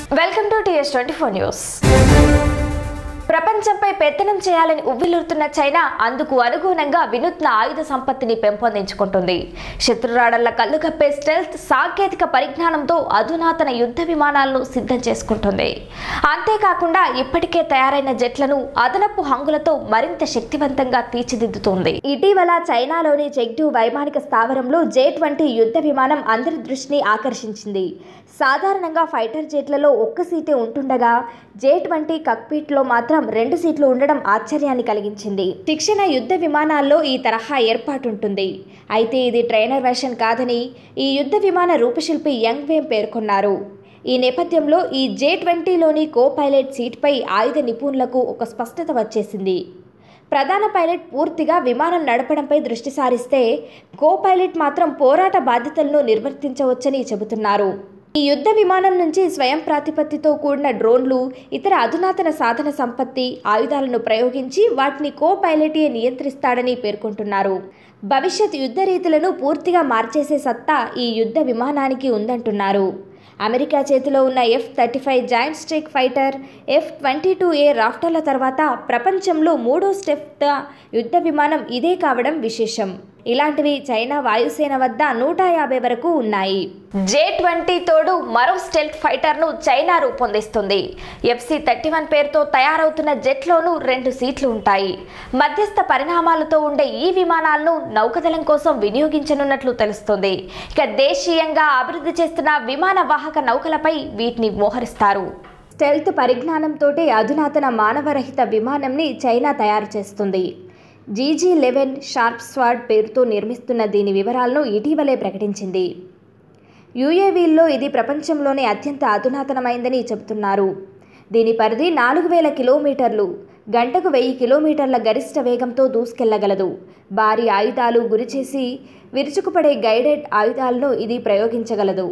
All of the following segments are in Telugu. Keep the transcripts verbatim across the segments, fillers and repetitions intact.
Welcome to T S twenty four news. ప్రపంచంపై పెత్తనం చేయాలని ఉవ్విల్లుతున్న చైనా అందుకు అనుగుణంగా వినూత్న ఆయుధ సంపత్తిని పెంపొందించుకుంటుంది. శత్రురాడళ్ల కళ్ళు కప్పే స్టెల్త్ సాంకేతిక పరిజ్ఞానంతో అధునాతన యుద్ధ విమానాలను సిద్ధం చేసుకుంటుంది. అంతేకాకుండా ఇప్పటికే తయారైన జెట్లను అదనపు హంగులతో మరింత శక్తివంతంగా తీర్చిదిద్దుతోంది. ఇటీవల చైనాలోని చెగ్డు వైమానిక స్థావరంలో జే ట్వంటీ యుద్ధ విమానం అందరి దృష్టిని ఆకర్షించింది. సాధారణంగా ఫైటర్ జెట్లలో ఒక్క సీటే ఉంటుండగా జే ట్వంటీ కక్పిట్లో మాత్రం రెండు సీట్లు ఉండడం ఆశ్చర్యాన్ని కలిగించింది. శిక్షణ యుద్ధ విమానాల్లో ఈ తరహా ఏర్పాటుంటుంది. అయితే ఇది ట్రైనర్ వెర్షన్ కాదని ఈ యుద్ధ విమాన రూపశిల్పి యంగ్ వేమ్ పేర్కొన్నారు. ఈ నేపథ్యంలో ఈ జే ట్వంటీలోని కో పైలట్ సీట్పై ఆయుధ నిపుణులకు ఒక స్పష్టత వచ్చేసింది. ప్రధాన పైలట్ పూర్తిగా విమానం నడపడంపై దృష్టి సారిస్తే కో పైలట్ మాత్రం పోరాట బాధ్యతలను నిర్వర్తించవచ్చని చెబుతున్నారు. ఈ యుద్ధ విమానం నుంచి స్వయం ప్రాతిపత్తితో కూడిన డ్రోన్లు, ఇతర అధునాతన సాధన సంపత్తి, ఆయుధాలను ప్రయోగించి వాటిని కో పైలటే నియంత్రిస్తాడని పేర్కొంటున్నారు. భవిష్యత్ యుద్ధ రీతులను పూర్తిగా మార్చేసే సత్తా ఈ యుద్ధ విమానానికి ఉందంటున్నారు. అమెరికా చేతిలో ఉన్న F thirty five joint strike fighter, F twenty two A రాఫ్టర్ల తర్వాత ప్రపంచంలో మూడో స్టెప్ యుద్ధ విమానం ఇదే కావడం విశేషం. ఇలాంటివి చైనా వాయుసేన వద్ద నూట యాభై వరకు ఉన్నాయి. జే ట్వంటీ తోడు మరో స్టెల్త్ ఫైటర్ను చైనా రూపొందిస్తుంది. ఎఫ్ సి థర్టీ వన్ పేరుతో తయారవుతున్న జెట్లోనూ రెండు సీట్లు ఉంటాయి. మధ్యస్థ పరిణామాలతో ఉండే ఈ విమానాలను నౌకాదళం కోసం వినియోగించనున్నట్లు తెలుస్తుంది. ఇక దేశీయంగా అభివృద్ధి చేస్తున్న విమాన వాహక నౌకలపై వీటిని మోహరిస్తారు. స్టెల్త్ పరిజ్ఞానంతో అధునాతన మానవరహిత విమానంని చైనా తయారు చేస్తుంది. G G eleven sharp sword పేరుతో నిర్మిస్తున్న దీని వివరాలను ఇటీవలే ప్రకటించింది. యూఏవీల్లో ఇది ప్రపంచంలోనే అత్యంత అధునాతనమైందని చెబుతున్నారు. దీని పరిధి నాలుగు వేల కిలోమీటర్లు, గంటకు వెయ్యి కిలోమీటర్ల గరిష్ట వేగంతో దూసుకెళ్లగలదు. భారీ ఆయుధాలు గురిచేసి విరుచుకుపడే గైడెడ్ ఆయుధాలను ఇది ప్రయోగించగలదు.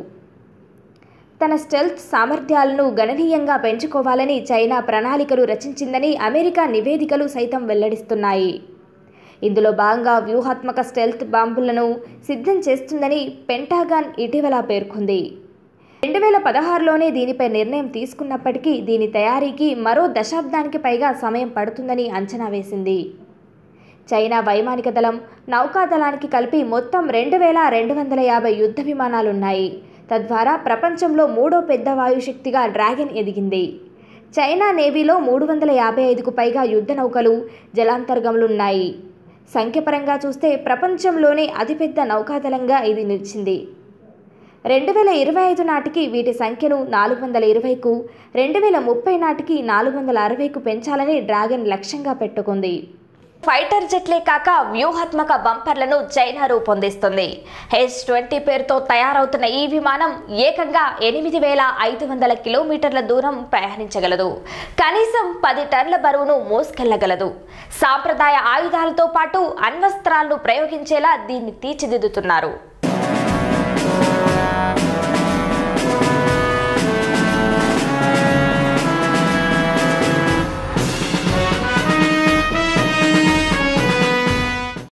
తన స్టెల్త్ సామర్థ్యాలను గణనీయంగా పెంచుకోవాలని చైనా ప్రణాళికలు రచించిందని అమెరికా నివేదికలు సైతం వెల్లడిస్తున్నాయి. ఇందులో భాగంగా వ్యూహాత్మక స్టెల్త్ బాంబులను సిద్ధం చేస్తుందని పెంటాగాన్ ఇటీవల పేర్కొంది. రెండు వేల పదహారులోనే దీనిపై నిర్ణయం తీసుకున్నప్పటికీ దీని తయారీకి మరో దశాబ్దానికి పైగా సమయం పడుతుందని అంచనా వేసింది. చైనా వైమానిక దళం, నౌకాదళానికి కలిపి మొత్తం రెండు వేల రెండు వందల యాభై యుద్ధ విమానాలున్నాయి. తద్వారా ప్రపంచంలో మూడో పెద్ద వాయుశక్తిగా డ్రాగన్ ఎదిగింది. చైనా నేవీలో మూడు వందల యాభై ఐదుకు పైగా యుద్ధ నౌకలు, జలాంతర్గములున్నాయి. సంఖ్యపరంగా చూస్తే ప్రపంచంలోనే అతిపెద్ద నౌకాదళంగా ఇది నిలిచింది. రెండు వేల ఇరవై ఐదు నాటికి వీటి సంఖ్యను నాలుగు వందల ఇరవైకు, రెండు వేల ముప్పై నాటికి నాలుగు వందల అరవైకు పెంచాలని డ్రాగన్ లక్ష్యంగా పెట్టుకుంది. ఫైటర్ జెట్లే కాక వ్యూహాత్మక బంపర్లను చైనా రూపొందిస్తుంది. హెచ్ ట్వంటీ పేరుతో తయారవుతున్న ఈ విమానం ఏకంగా ఎనిమిది వేల ఐదు వందల కిలోమీటర్ల దూరం ప్రయాణించగలదు. కనీసం పది టన్నుల బరువును మోసుకెళ్లగలదు. సాంప్రదాయ ఆయుధాలతో పాటు అణ్వస్త్రాలను ప్రయోగించేలా దీన్ని తీర్చిదిద్దుతున్నారు.